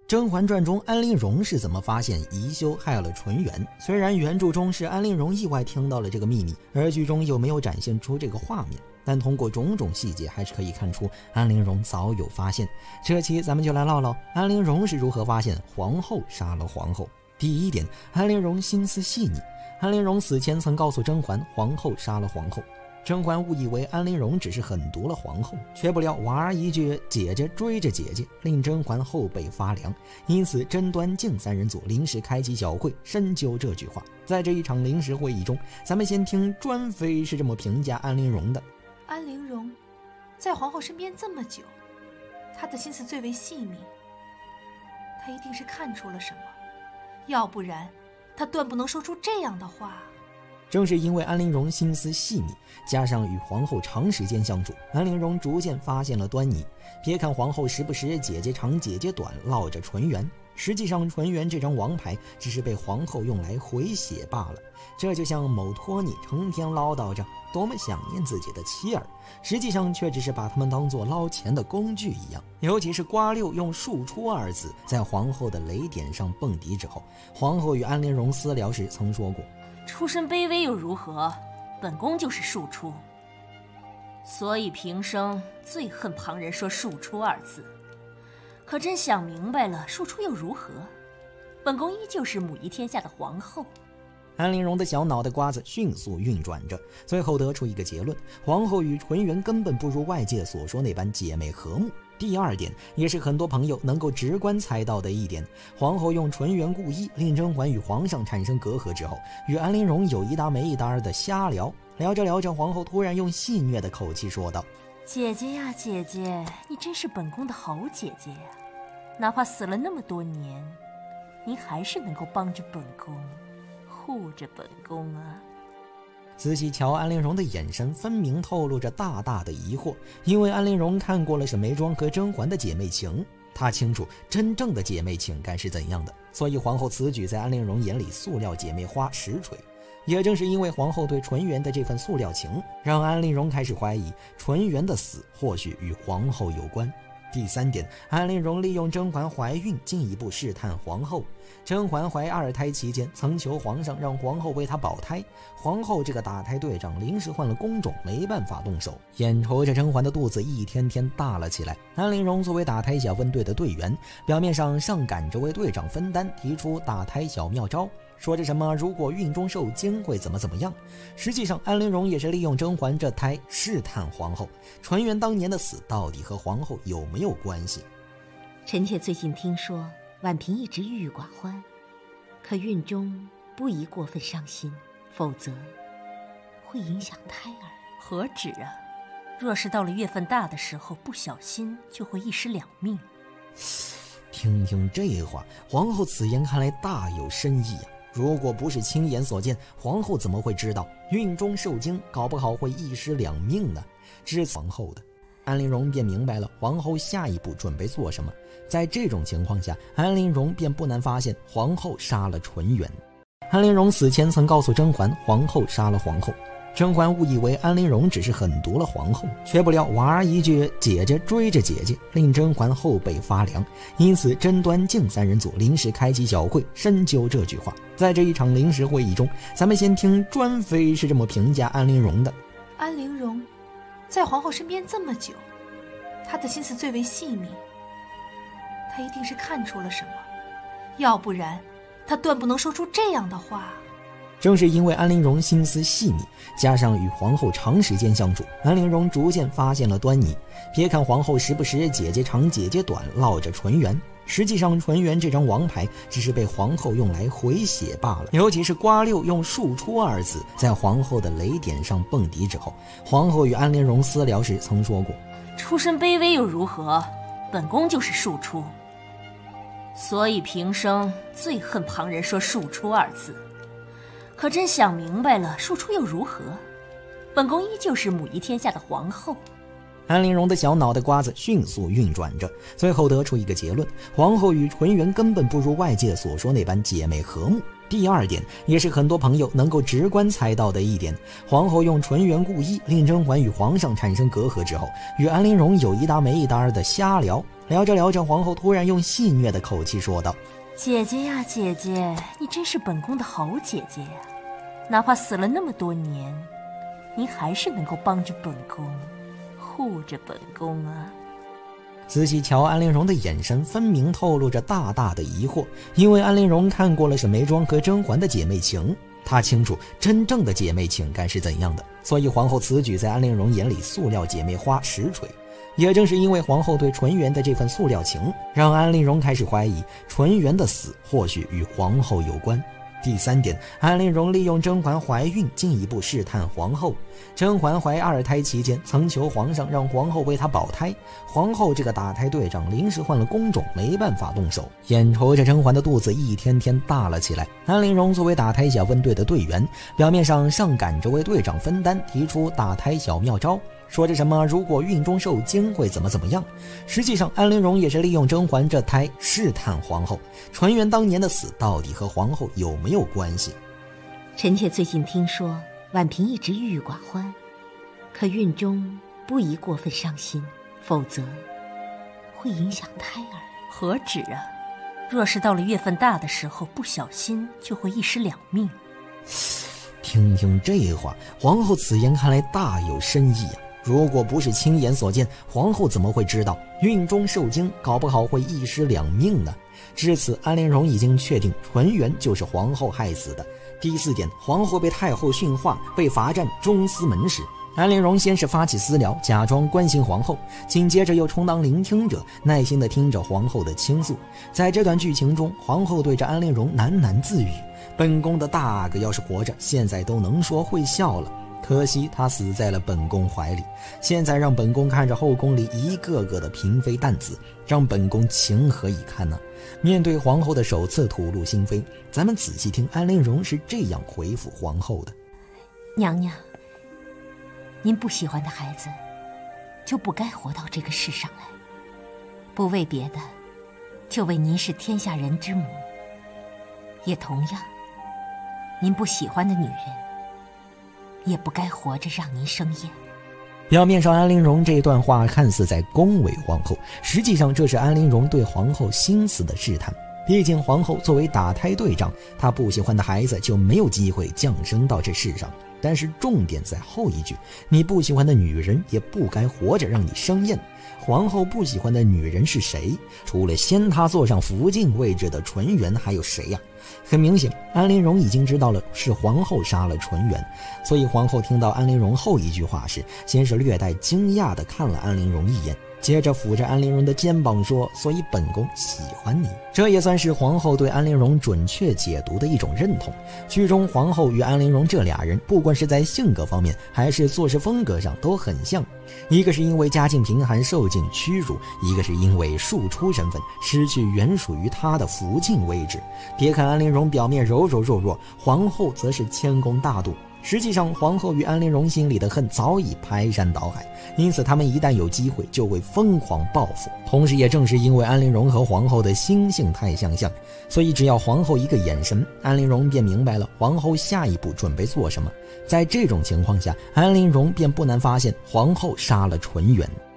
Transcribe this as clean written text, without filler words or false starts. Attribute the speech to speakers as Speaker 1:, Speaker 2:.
Speaker 1: 甄嬛传》中安陵容是怎么发现宜修害了纯元？虽然原著中是安陵容意外听到了这个秘密，而剧中又没有展现出这个画面，但通过种种细节还是可以看出安陵容早有发现。这期咱们就来唠唠安陵容是如何发现皇后杀了皇后。第一点，安陵容心思细腻。安陵容死前曾告诉甄嬛，皇后杀了皇后。甄嬛误以为安陵容只是狠毒了皇后，却不料娃儿一句姐姐追着姐姐，令甄嬛后背发凉，因此甄端敬三人组临时开启小会深究这句话。在这一场临时会议中，咱们先听专妃是这么评价安陵容的：
Speaker 2: 安陵容在皇后身边这么久，她的心思最为细密，她一定是看出了什么，要不然她断不能说出这样的话。
Speaker 1: 正是因为安陵容心思细密，加上与皇后长时间相处，安陵容逐渐发现了端倪。别看皇后时不时姐姐长姐姐短唠着纯元，实际上纯元这张王牌只是被皇后用来回血罢了。这就像某托尼成天唠叨着多么想念自己的妻儿，实际上却只是把他们当作捞钱的工具一样。尤其是瓜六用庶出二字在皇后的雷点上蹦迪之后，皇后与安陵容私聊时曾说过，
Speaker 3: 出身卑微又如何？本宫就是庶出，所以平生最恨旁人说庶出二字。可真想明白了，庶出又如何？本宫依旧是母仪天下的皇后。
Speaker 1: 安陵容的小脑袋瓜子迅速运转着，最后得出一个结论：皇后与纯元根本不如外界所说那般姐妹和睦。第二点，也是很多朋友能够直观猜到的一点，皇后用纯元故意令甄嬛与皇上产生隔阂之后，与安陵容有一搭没一搭的瞎聊。聊着聊着，皇后突然用戏谑的口气说道：
Speaker 3: 姐姐呀姐姐，你真是本宫的好姐姐呀，哪怕死了那么多年，您还是能够帮着本宫，护着本宫啊。
Speaker 1: 仔细瞧安陵容的眼神，分明透露着大大的疑惑，因为安陵容看过了沈眉庄和甄嬛的姐妹情，她清楚真正的姐妹情感是怎样的，所以皇后此举在安陵容眼里塑料姐妹花实锤。也正是因为皇后对纯元的这份塑料情，让安陵容开始怀疑纯元的死或许与皇后有关。第三点，安陵容利用甄嬛怀孕进一步试探皇后。甄嬛怀二胎期间曾求皇上让皇后为她保胎，皇后这个打胎队长临时换了工种，没办法动手，眼瞅着甄嬛的肚子一天天大了起来。安陵容作为打胎小分队的队员，表面上上赶着为队长分担，提出打胎小妙招，说着什么如果孕中受惊会怎么样。实际上安陵容也是利用甄嬛这胎试探皇后，纯元当年的死到底和皇后有没有关系。
Speaker 4: 臣妾最近听说婉嫔一直郁郁寡欢，可孕中不宜过分伤心，否则会影响胎儿。
Speaker 3: 何止啊，若是到了月份大的时候，不小心就会一尸两命。
Speaker 1: 听听这话，皇后此言看来大有深意啊。如果不是亲眼所见，皇后怎么会知道孕中受惊搞不好会一尸两命呢？知皇后的安陵容便明白了皇后下一步准备做什么。在这种情况下，安陵容便不难发现皇后杀了纯元。安陵容死前曾告诉甄嬛，皇后杀了皇后。甄嬛误以为安陵容只是狠毒了皇后，却不料娃儿一句姐姐追着姐姐，令甄嬛后背发凉，因此甄端敬三人组临时开启小会深究这句话。在这一场临时会议中，咱们先听专妃是这么评价安陵容的：
Speaker 2: 安陵容在皇后身边这么久，她的心思最为细密，她一定是看出了什么，要不然她断不能说出这样的话。
Speaker 1: 正是因为安陵容心思细密，加上与皇后长时间相处，安陵容逐渐发现了端倪。别看皇后时不时姐姐长姐姐短唠着纯元，实际上纯元这张王牌只是被皇后用来回血罢了。尤其是瓜六用庶出二字在皇后的雷点上蹦迪之后，皇后与安陵容私聊时曾说过，
Speaker 3: 出身卑微又如何？本宫就是庶出，所以平生最恨旁人说庶出二字。可真想明白了，庶出又如何？本宫依旧是母仪天下的皇后。
Speaker 1: 安陵容的小脑袋瓜子迅速运转着，最后得出一个结论：皇后与纯元根本不如外界所说那般姐妹和睦。第二点，也是很多朋友能够直观猜到的一点，皇后用纯元故意令甄嬛与皇上产生隔阂之后，与安陵容有一搭没一搭的瞎聊。 聊着聊着，皇后突然用戏谑的口气说道：“
Speaker 3: 姐姐呀，姐姐，你真是本宫的好姐姐呀！哪怕死了那么多年，您还是能够帮着本宫，护着本宫啊。”
Speaker 1: 仔细瞧安陵容的眼神，分明透露着大大的疑惑，因为安陵容看过了沈眉庄和甄嬛的姐妹情，她清楚真正的姐妹情该是怎样的，所以皇后此举在安陵容眼里塑料姐妹花实锤。也正是因为皇后对纯元的这份塑料情，让安陵容开始怀疑纯元的死或许与皇后有关。第3点，安陵容利用甄嬛怀孕进一步试探皇后。甄嬛怀2胎期间，曾求皇上让皇后为她保胎，皇后这个打胎队长临时换了工种，没办法动手，眼瞅着甄嬛的肚子一天天大了起来。安陵容作为打胎小分队的队员，表面上上赶着为队长分担，提出打胎小妙招，说着什么如果孕中受惊会怎么样。实际上安陵容也是利用甄嬛这胎试探皇后，纯元当年的死到底和皇后有没有关系。
Speaker 4: 臣妾最近听说婉嫔一直郁郁寡欢，可孕中不宜过分伤心，否则会影响胎儿。
Speaker 3: 何止啊，若是到了月份大的时候，不小心就会一尸两命。
Speaker 1: 听听这话，皇后此言看来大有深意啊。如果不是亲眼所见，皇后怎么会知道孕中受惊搞不好会一尸两命呢？至此，安陵容已经确定纯元就是皇后害死的。第4点，皇后被太后训话，被罚站中司门时，安陵容先是发起私聊，假装关心皇后，紧接着又充当聆听者，耐心地听着皇后的倾诉。在这段剧情中，皇后对着安陵容喃喃自语：“本宫的大阿哥要是活着，现在都能说会笑了。可惜他死在了本宫怀里，现在让本宫看着后宫里一个个的嫔妃淡子，让本宫情何以堪呢？”面对皇后的首次吐露心扉，咱们仔细听安陵容是这样回复皇后的：“
Speaker 4: 娘娘，您不喜欢的孩子就不该活到这个世上来，不为别的，就为您是天下人之母。也同样，您不喜欢的女人也不该活着让您生厌。”
Speaker 1: 表面上安陵容这段话看似在恭维皇后，实际上这是安陵容对皇后心思的试探。毕竟皇后作为打胎队长，她不喜欢的孩子就没有机会降生到这世上。但是重点在后一句，你不喜欢的女人也不该活着让你生厌。皇后不喜欢的女人是谁？除了先她坐上福晋位置的纯元，还有谁呀？很明显，安陵容已经知道了是皇后杀了纯元，所以皇后听到安陵容后一句话时，先是略带惊讶地看了安陵容一眼，接着抚着安陵容的肩膀说：“所以本宫喜欢你。”这也算是皇后对安陵容准确解读的一种认同。剧中皇后与安陵容这俩人，不管是在性格方面还是做事风格上都很像，一个是因为家境贫寒受尽屈辱，一个是因为庶出身份失去原属于她的福晋位置。别看安陵容表面柔柔弱弱，皇后则是谦恭大度。实际上，皇后与安陵容心里的恨早已排山倒海，因此他们一旦有机会就会疯狂报复。同时也正是因为安陵容和皇后的心性太相像，所以只要皇后一个眼神，安陵容便明白了皇后下一步准备做什么。在这种情况下，安陵容便不难发现皇后杀了纯元。